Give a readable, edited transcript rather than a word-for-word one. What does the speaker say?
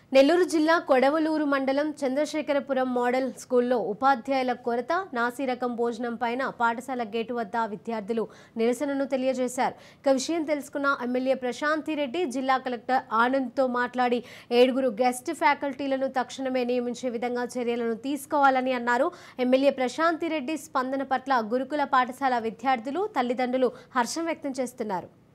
నెల్లూరు జిల్లా కొడవలూరు మండలం చంద్రశేఖరపురం మోడల్ స్కూల్లో ఉపాధ్యాయుల కొరత, నాసిరకం భోజనం పైన పాఠశాల గేటు వద్ద విద్యార్థులు నిరసనను తెలియజేశారు. ఇక విషయం తెలుసుకున్న ఎమ్మెల్యే ప్రశాంతిరెడ్డి జిల్లా కలెక్టర్ ఆనంద్తో మాట్లాడి 7 గెస్ట్ ఫ్యాకల్టీలను తక్షణమే నియమించే విధంగా చర్యలను తీసుకోవాలని అన్నారు. ఎమ్మెల్యే ప్రశాంతిరెడ్డి స్పందన పట్ల గురుకుల పాఠశాల విద్యార్థులు, తల్లిదండ్రులు హర్షం వ్యక్తం చేస్తున్నారు.